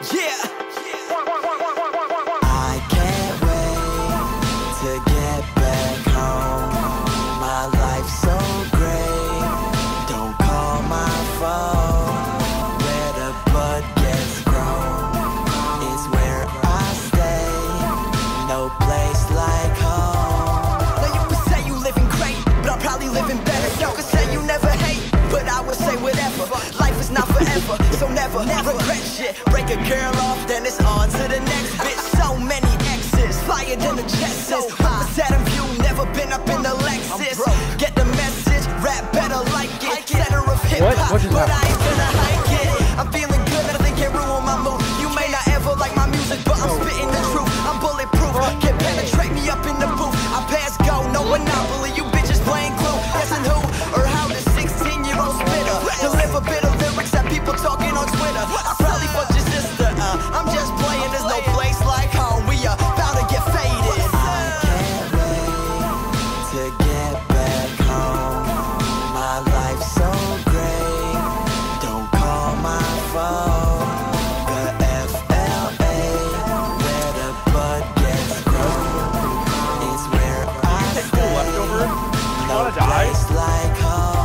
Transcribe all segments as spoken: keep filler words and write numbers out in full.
Yeah. I can't wait to get back home. My life's so great. Don't call my phone. Where the blood gets grown is where I stay. No place like home. Now you can say you living great, but I'm probably living better. You can say you never hate, but I would say whatever. Life is not forever, so never, never regret shit. Break a girl off, then it's on to the next bitch. So many exes, flyer than the jets. So high, Saturn view, never been up in the Lexus. Get the message, rap better like it. Center of hip hop, but I ain't gonna hike it. I'm feeling good, nothing can ruin my mood. You may not ever like my music, but I'm spitting the truth. I'm bulletproof, can penetrate me up in the booth. I pass go, no monopoly. You bitches playing glue. Guessing who or how the sixteen year old spitter deliver bitter lyrics that people talking on Twitter. I probably fucked your sister, uh, I'm just playing, there's no place like home. We are about to get faded. I can't wait to get back home. My life's so great. Don't call my phone. The F L A, where the blood gets grown, is where I stay. No place like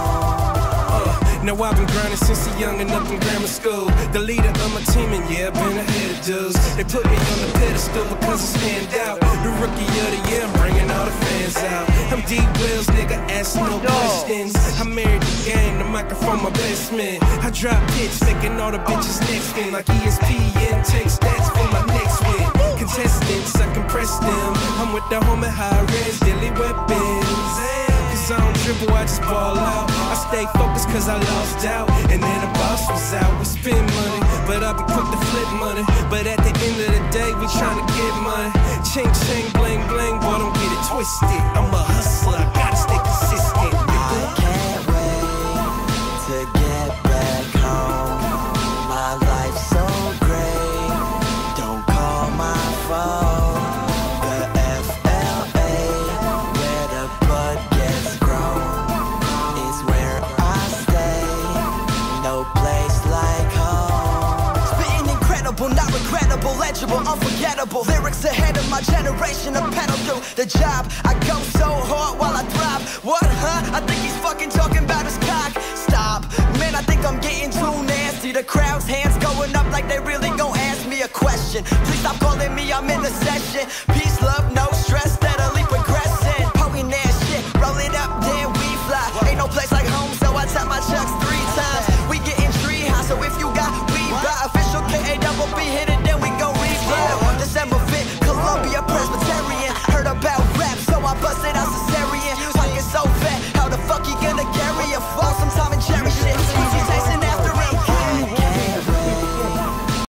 home. Now I've been grinding since a young and up in grammar school. The leader of my team, and yeah, I've been ahead of dudes. They put me on the pedestal because I stand out. The rookie of the year, I'm bringing all the fans out. I'm D Wells, nigga, ask no questions. I married the game, the microphone my best man. I drop hits, making all the bitches next spin. Like E S P N, take stats for my next win. Contestants, I compress them. I'm with the home at high res, deadly weapons. I don't dribble, I just ball out. I stay focused cause I lost doubt. And then the boss was out, we spend money, but I be quick to flip money. But at the end of the day, we tryna get money. Ching ching, bling bling, boy, don't get it twisted. I'm a hustler, I gotta stay consistent, nigga. I can't wait to get back home. My life's so great. Don't call my phone. The F L A, where the blood gets grown, is where I stay. No place like home. Spitting incredible, not regrettable, legible, unforgettable. Lyrics ahead of my generation, a pedal through the job. I go so hard while I thrive. What, huh? I think he's fucking talking about his cock. Stop, man, I think I'm getting too nasty. The crowd's hands going up like they really gon' ask me a question. Please stop calling me, I'm in the session. Peace, love, no stress, steadily progressing. Poking that shit, roll it up, then we fly. Ain't no place like home, so I tap my chucks three times. We getting tree high, so if you got weed by official K A double B, hit it